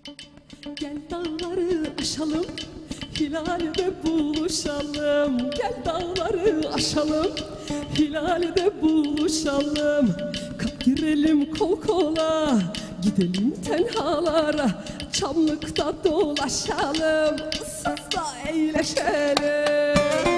Gel dağları aşalım, hilalde buluşalım. Gel dağları aşalım, hilalde buluşalım. Kalk girelim kol kola, gidelim tenhalara. Çamlıkta dolaşalım, ıssızda eğleşelim.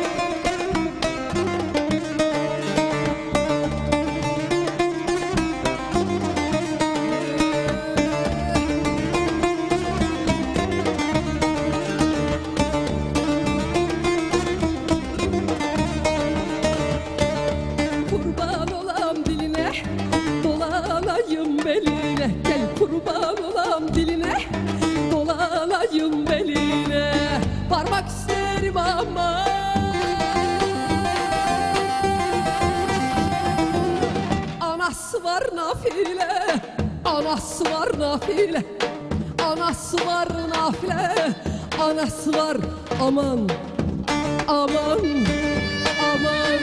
Kurban olam diline, dolanayım beline. Gel kurban olam diline, dolanayım beline. Varmak isterim ama anası var nafile, anası var nafile, anası var nafile, anası var aman, aman, aman.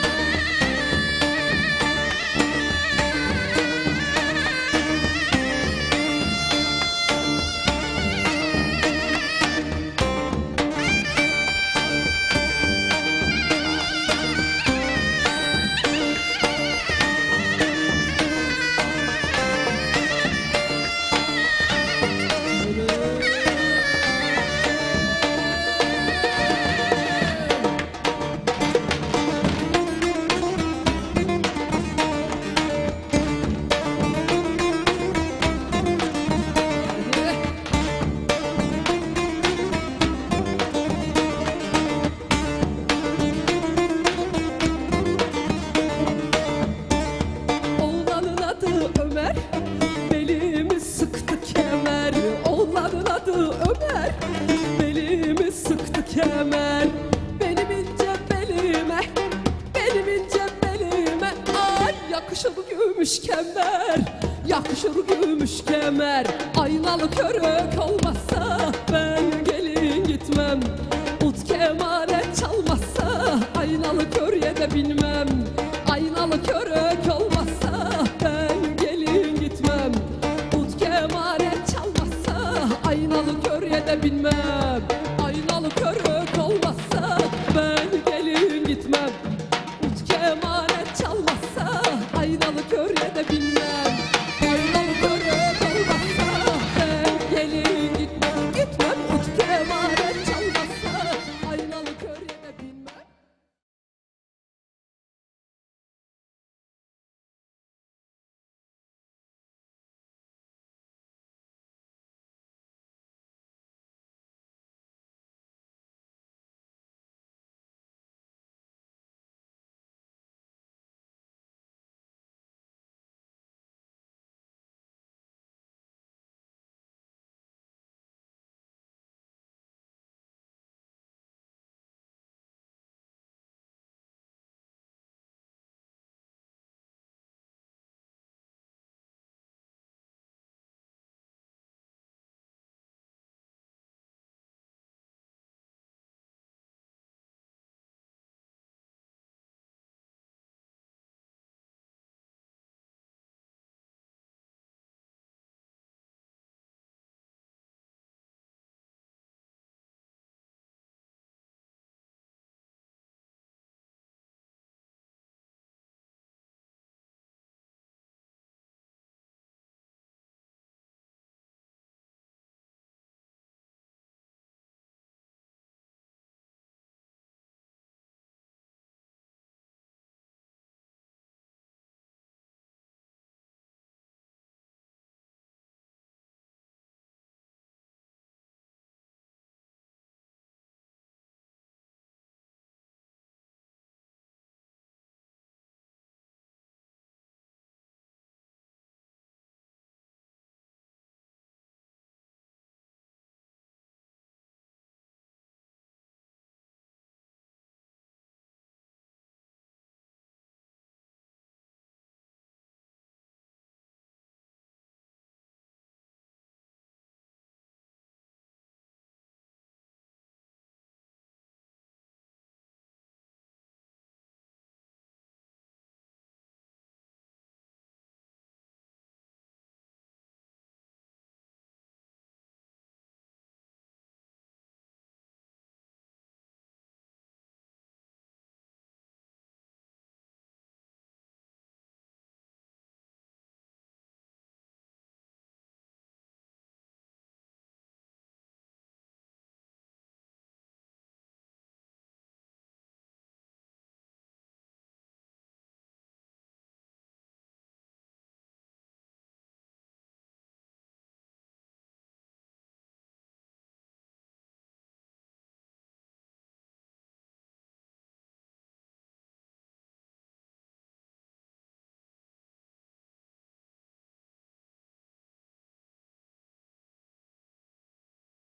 Oğlanın adı Ömer, belimi sıktı kemer. Oğlanın adı Ömer, belimi sıktı kemer. Benim ince belime, benim ince belime. Ay yakışır gümüş kemer, yakışır gümüş kemer. Aynalı körük olmazsa ben gelin gitmem. Ut kemale çalmazsa aynalı körye de binmem. Aynalı körük olmazsa ben gelin gitmem. Ut kemale çalmazsa aynalı körye de binmem.